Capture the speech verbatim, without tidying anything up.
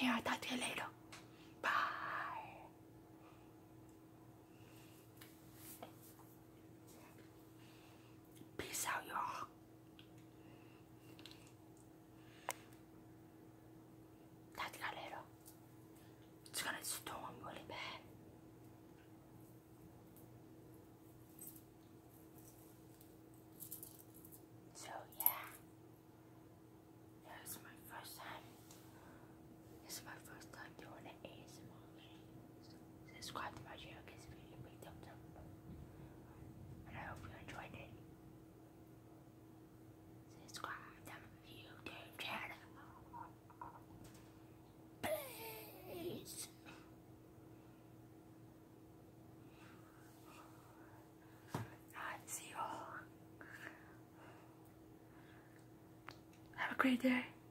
watching. I'll talk to you later. Bye. Peace out, y'all. Talk to you later. It's gonna storm really bad. So yeah, this is my first time. This is my first time doing an A S M R. So subscribe to my channel, give this video a big thumbs up, and I hope you enjoyed it. Subscribe to my YouTube channel, please. Alright, see you all. Have a great day.